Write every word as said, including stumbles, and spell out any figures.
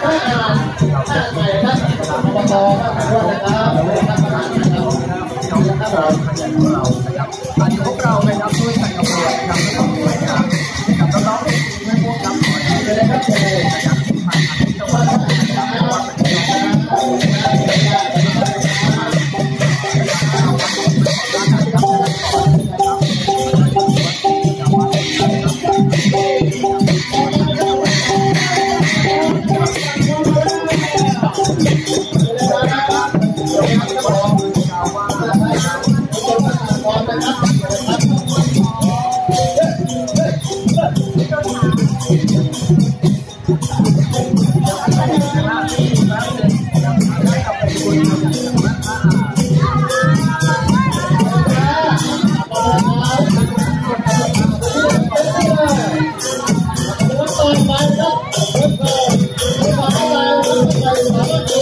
ถ้าใครถ้าอบตก็ขอโทษนะครับเราไม่ได้ตั้งคำถามนะครับขยันของเรานะครับอันนี้พวกเรานะครับด้วยกันกับเรานะครับไม่ต้องสวยงามนะครับน้องๆเองไม่พวกรับหน่อยจะได้รับเจอนะครับผ่านทางที่ตะวันนะครับตะวันเป็นที่ Thank you.